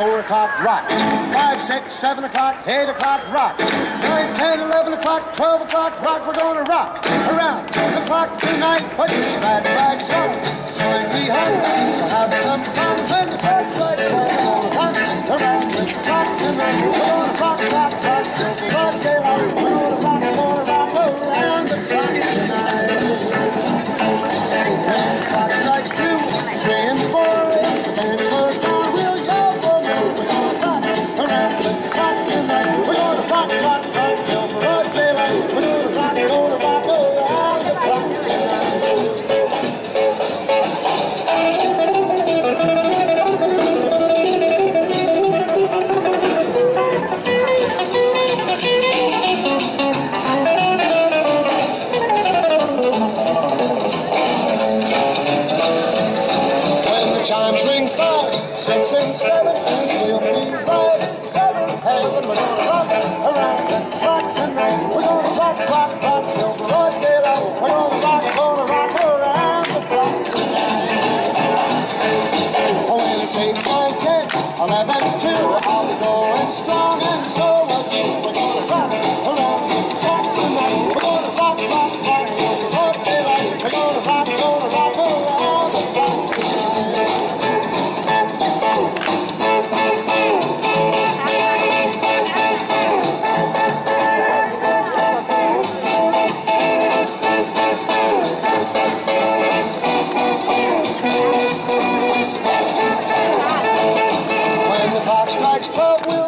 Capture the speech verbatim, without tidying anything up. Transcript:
Four o'clock, rock. Five, six, seven o'clock, eight o'clock, rock. Nine, ten, eleven o'clock, twelve o'clock, rock. We're gonna rock around the clock tonight. Put your glad rags on. Join me, honey, to have some fun when the clock strikes twelve. We're gonna rock around the clock tonight. We're gonna rock, rock, rock till the broad daylight. We're gonna rock, we're gonna rock around the clock tonight. When the clock strikes two, three, and four, the band goes down. We're gonna rock, rock, rock till broad daylight. We're gonna rock, gonna rock around the clock when the chimes ring five, six, and seven, we'll be right in seventh heaven. We're gonna rock around the clock tonight. We're gonna rock, rock, rock till broad daylight. We're gonna rock, gonna rock around the clock tonight. Oh, when it's eight, nine, ten, eleven, two, I'll be going strong, and so will you. We're gonna rock around the clock tonight. We're gonna rock, rock, rock till broad daylight. We're gonna rock, gonna rock around the clock tonight. When the clock strikes twelve, we'll